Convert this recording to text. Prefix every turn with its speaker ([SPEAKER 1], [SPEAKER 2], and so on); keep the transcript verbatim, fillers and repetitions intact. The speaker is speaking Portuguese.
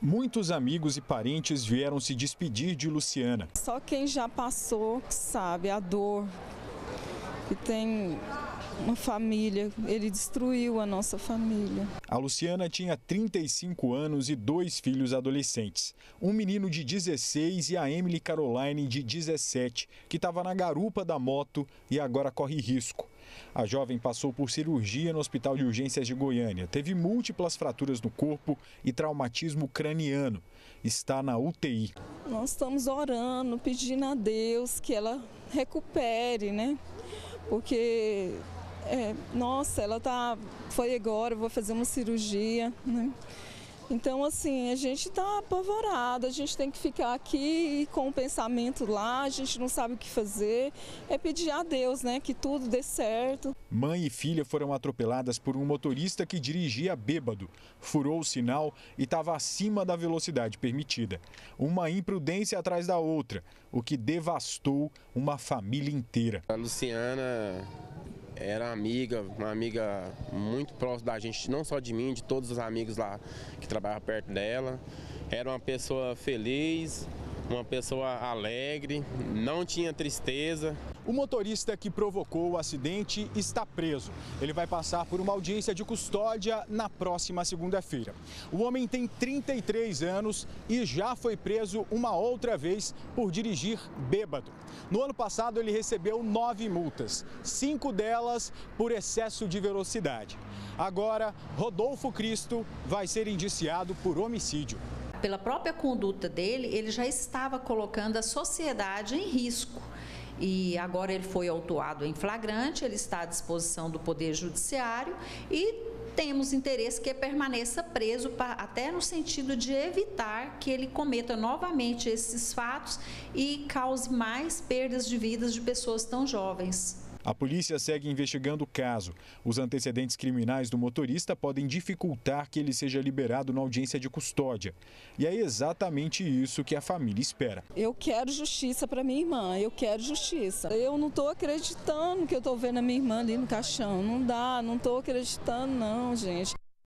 [SPEAKER 1] Muitos amigos e parentes vieram se despedir de Luciana.
[SPEAKER 2] Só quem já passou sabe a dor que tem uma família. Ele destruiu a nossa família.
[SPEAKER 1] A Luciana tinha trinta e cinco anos e dois filhos adolescentes. Um menino de dezesseis e a Emily Caroline de dezessete, que estava na garupa da moto e agora corre risco. A jovem passou por cirurgia no Hospital de Urgências de Goiânia. Teve múltiplas fraturas no corpo e traumatismo craniano. Está na U T I.
[SPEAKER 2] Nós estamos orando, pedindo a Deus que ela recupere, né? Porque, é, nossa, ela tá, foi agora, vou fazer uma cirurgia, né? Então, assim, a gente está apavorado, a gente tem que ficar aqui com o pensamento lá, a gente não sabe o que fazer, é pedir a Deus, né, que tudo dê certo.
[SPEAKER 1] Mãe e filha foram atropeladas por um motorista que dirigia bêbado, furou o sinal e estava acima da velocidade permitida. Uma imprudência atrás da outra, o que devastou uma família inteira.
[SPEAKER 3] A Luciana era amiga, uma amiga muito próxima da gente, não só de mim, de todos os amigos lá que trabalhavam perto dela. Era uma pessoa feliz, uma pessoa alegre, não tinha tristeza.
[SPEAKER 1] O motorista que provocou o acidente está preso. Ele vai passar por uma audiência de custódia na próxima segunda-feira. O homem tem trinta e três anos e já foi preso uma outra vez por dirigir bêbado. No ano passado, ele recebeu nove multas, cinco delas por excesso de velocidade. Agora, Rodolfo Cristo vai ser indiciado por homicídio.
[SPEAKER 4] Pela própria conduta dele, ele já estava colocando a sociedade em risco. E agora ele foi autuado em flagrante, ele está à disposição do Poder Judiciário e temos interesse que ele permaneça preso, pra, até no sentido de evitar que ele cometa novamente esses fatos e cause mais perdas de vidas de pessoas tão jovens.
[SPEAKER 1] A polícia segue investigando o caso. Os antecedentes criminais do motorista podem dificultar que ele seja liberado na audiência de custódia. E é exatamente isso que a família espera.
[SPEAKER 2] Eu quero justiça para minha irmã, eu quero justiça. Eu não estou acreditando que eu estou vendo a minha irmã ali no caixão. Não dá, não estou acreditando não, gente.